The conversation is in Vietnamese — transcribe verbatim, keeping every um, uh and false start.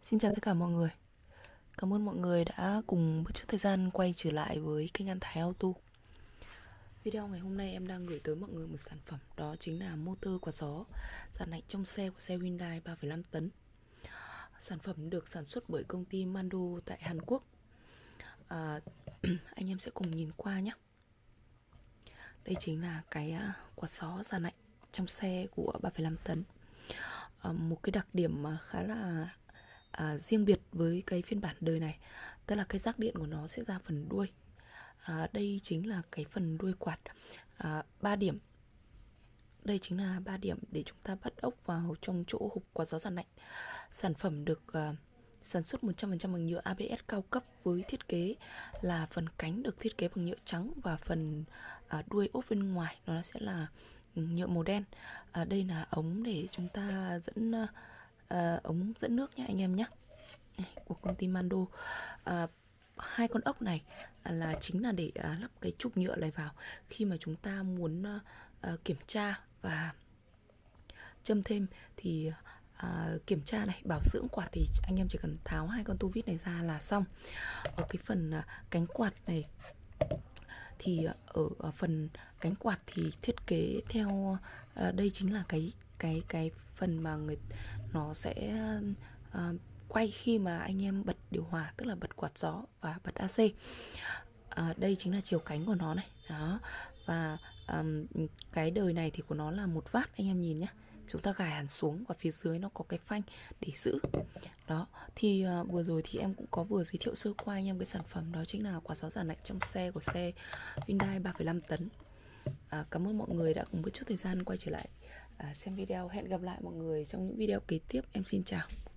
Xin chào tất cả mọi người. Cảm ơn mọi người đã cùng một chút thời gian quay trở lại với kênh An Thái Auto. Video ngày hôm nay em đang gửi tới mọi người một sản phẩm, đó chính là motor quạt gió dàn lạnh trong xe của xe Hyundai ba phẩy năm tấn. Sản phẩm được sản xuất bởi công ty Mando tại Hàn Quốc. à, Anh em sẽ cùng nhìn qua nhé. Đây chính là cái quạt gió dàn lạnh trong xe của ba phẩy năm tấn. à, Một cái đặc điểm mà khá là À, riêng biệt với cái phiên bản đời này, tức là cái rác điện của nó sẽ ra phần đuôi. à, Đây chính là cái phần đuôi quạt à, ba điểm. Đây chính là ba điểm để chúng ta bắt ốc vào trong chỗ hộp quạt gió dàn lạnh. Sản phẩm được uh, sản xuất một trăm phần trăm bằng nhựa a bê ét cao cấp, với thiết kế là phần cánh được thiết kế bằng nhựa trắng và phần uh, đuôi ốp bên ngoài nó sẽ là nhựa màu đen. à, Đây là ống để chúng ta dẫn uh, uh, ống dẫn nước nhé anh em nhé, của công ty Mando. à, Hai con ốc này là chính là để uh, lắp cái trục nhựa này vào khi mà chúng ta muốn uh, uh, kiểm tra và châm thêm. Thì uh, kiểm tra này, bảo dưỡng quạt thì anh em chỉ cần tháo hai con tua vít này ra là xong. Ở cái phần uh, cánh quạt này thì ở, ở phần cánh quạt thì thiết kế theo uh, đây chính là cái cái cái phần mà người nó sẽ uh, quay khi mà anh em bật điều hòa, tức là bật quạt gió và bật a xê. À, đây chính là chiều cánh của nó này đó. Và um, cái đời này thì của nó là một vát, anh em nhìn nhé. Chúng ta gài hẳn xuống và phía dưới nó có cái phanh để giữ. Đó, thì uh, vừa rồi thì em cũng có vừa giới thiệu sơ qua anh em cái sản phẩm, đó chính là quạt gió dàn lạnh trong xe của xe Hyundai ba phẩy năm tấn. à, Cảm ơn mọi người đã cùng một chút thời gian quay trở lại à, xem video. Hẹn gặp lại mọi người trong những video kế tiếp. Em xin chào.